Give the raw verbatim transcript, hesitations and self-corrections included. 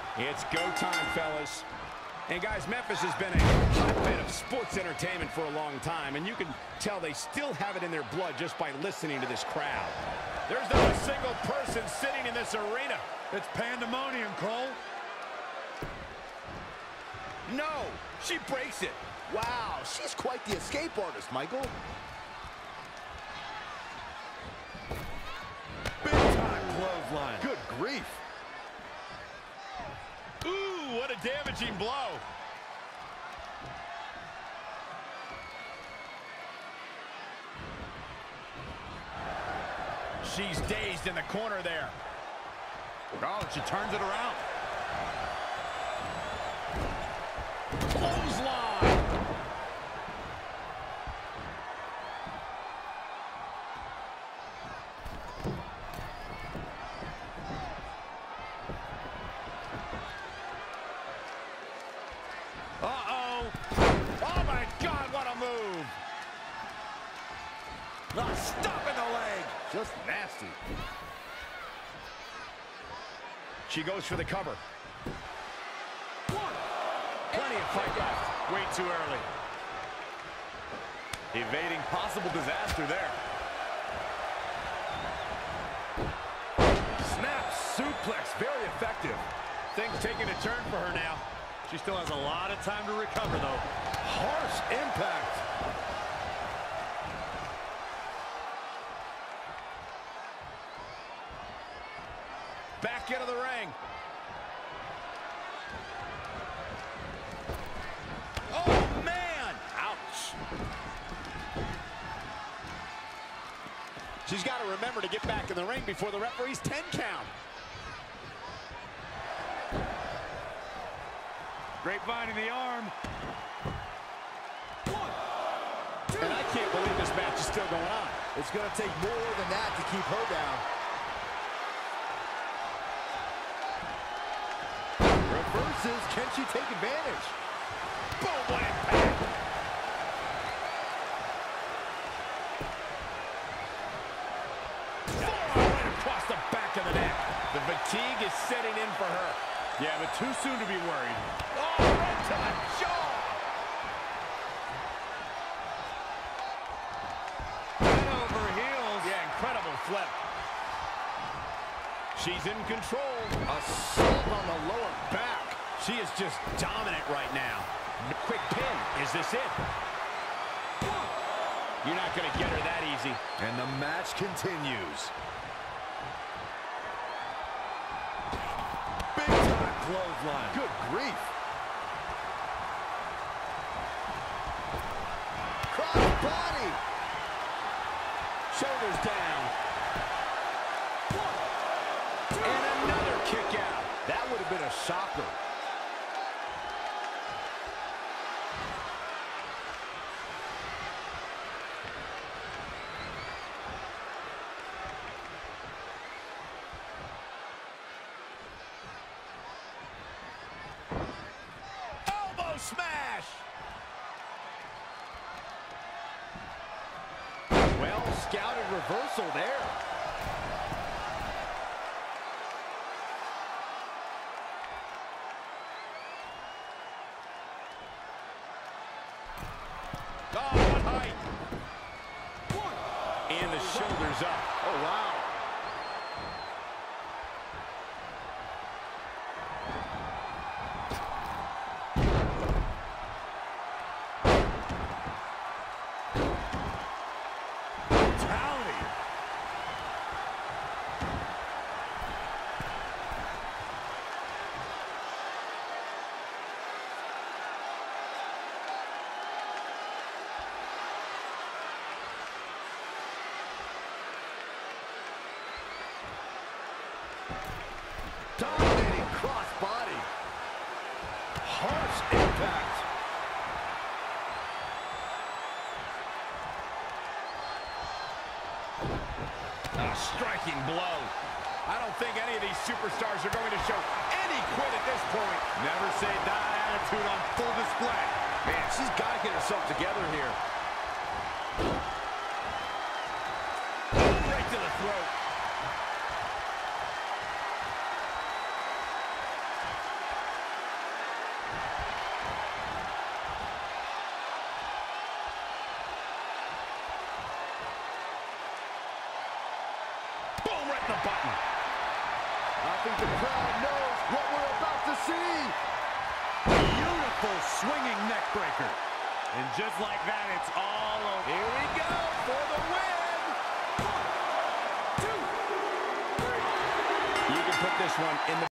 It's go time, fellas. And guys, Memphis has been a hotbed of sports entertainment for a long time, and you can tell they still have it in their blood just by listening to this crowd. There's not a single person sitting in this arena. It's pandemonium, Cole. No, she breaks it. Wow, she's quite the escape artist, Michael. Big time clothesline. Good grief. Ooh, what a damaging blow. She's dazed in the corner there. Oh, she turns it around. Clothesline. Uh-oh. Oh, my God, what a move. Not stopping the leg. Just nasty. She goes for the cover. One. Plenty of fight left. Way too early. Evading possible disaster there. Snap suplex. Very effective. Things taking a turn for her now. She still has a lot of time to recover, though. Harsh impact. Back into the ring. Oh, man! Ouch. She's got to remember to get back in the ring before the referee's ten count. Grapevine in the arm. One, two. And I can't believe this match is still going on. It's going to take more than that to keep her down. Reverses. Can she take advantage? Boom, what impact. Forearm right across the back of the neck. The fatigue is setting in for her. Yeah, but too soon to be worried. Oh, right to the jaw. Head over heels. Yeah, incredible flip. She's in control. Assault on the lower back. She is just dominant right now. Quick pin. Is this it? You're not going to get her that easy. And the match continues. Big time clothesline. Good grief. Cross body. Shoulders down. And another kick out. That would have been a shocker. Elbow smash. Well scouted reversal there. Oh, what height. And the shoulders up. Oh, wow. Brutality. Dominating cross body. Harsh impact. A striking blow. I don't think any of these superstars are going to show any quit at this point. Never say die attitude on full display. Man, she's got to get herself together here. Right to the throat. think the crowd knows what we're about to see. Beautiful swinging neck breaker. And just like that, it's all over. Here we go for the win. One, two, three. You can put this one in the